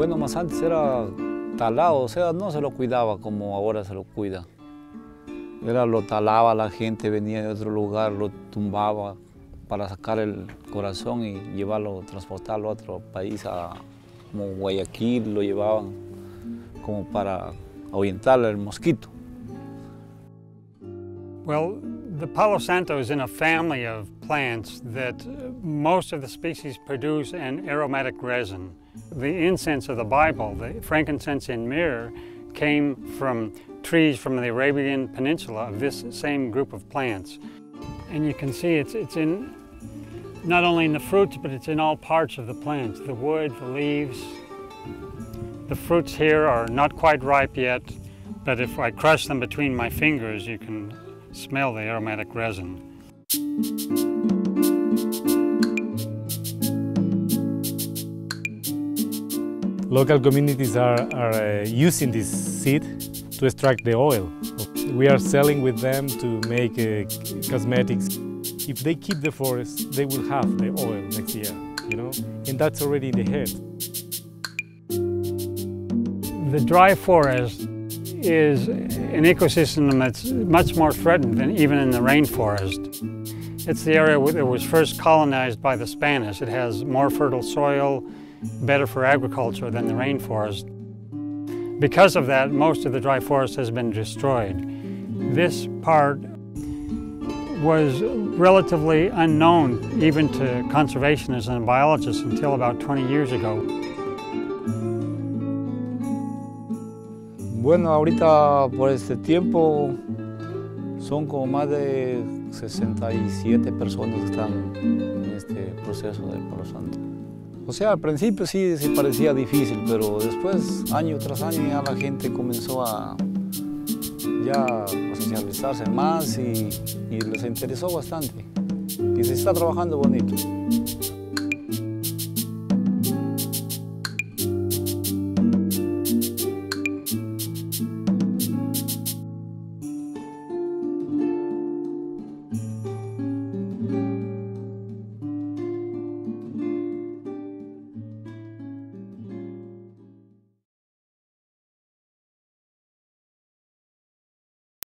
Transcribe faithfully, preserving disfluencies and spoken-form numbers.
Bueno, más antes era talado, o sea, no se lo cuidaba como ahora se lo cuida. Era lo talaba la gente, venía de otro lugar, lo tumbaba para sacar el corazón y llevarlo, transportarlo a otro país, a, como Guayaquil, lo llevaban como para ahuyentar el mosquito. Well, the Palo Santo is in a family of plants that most of the species produce an aromatic resin. The incense of the Bible, the frankincense and myrrh, came from trees from the Arabian Peninsula of this same group of plants. And you can see it's, it's in, not only in the fruits, but it's in all parts of the plants, the wood, the leaves. The fruits here are not quite ripe yet, but if I crush them between my fingers, you can smell the aromatic resin. Local communities are, are uh, using this seed to extract the oil. We are selling with them to make uh, cosmetics. If they keep the forest, they will have the oil next year, you know, and that's already in the head. The dry forest is an ecosystem that's much more threatened than even in the rainforest. It's the area that was first colonized by the Spanish. It has more fertile soil, better for agriculture than the rainforest. Because of that, most of the dry forest has been destroyed. This part was relatively unknown even to conservationists and biologists until about twenty years ago. Bueno, ahorita por este tiempo son como más de sesenta y siete personas que están en este proceso del Palo Santo. O sea, al principio sí se parecía difícil, pero después, año tras año, ya la gente comenzó a, ya a socializarse más y, y les interesó bastante. Y se está trabajando bonito.